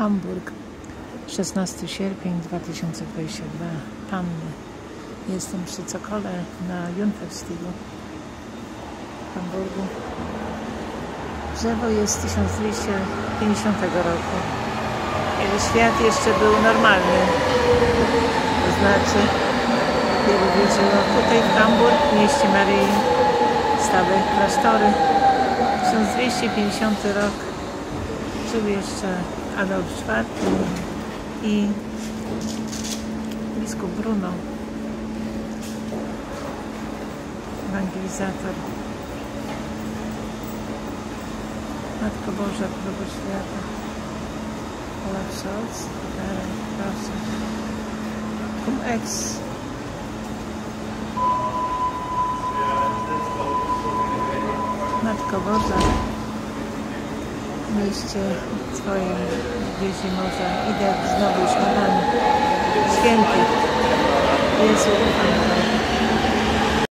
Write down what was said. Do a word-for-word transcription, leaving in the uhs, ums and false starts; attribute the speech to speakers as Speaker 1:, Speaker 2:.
Speaker 1: Hamburg, szesnasty sierpień dwa tysiące dwudziesty drugi. Panny. Jestem przy Cokole na Junferstilu w Hamburgu. Drzewo jest z tysiąc dwieście pięćdziesiątego roku. Kiedy świat jeszcze był normalny. To znaczy, wielu wierzyło tutaj w Hamburg, w mieście Maryi, stałe klasztory. tysiąc dwieście pięćdziesiąty rok. Żył jeszcze Adolf czwarty i biskup Bruno, ewangelizator. Matko Boża, Królowa Świata, Olaf Scholz, proszę. Cum ex. Matko Boża, w mieście swoim wieści morza, idę znowu śladami świętych. Jezu, ufam.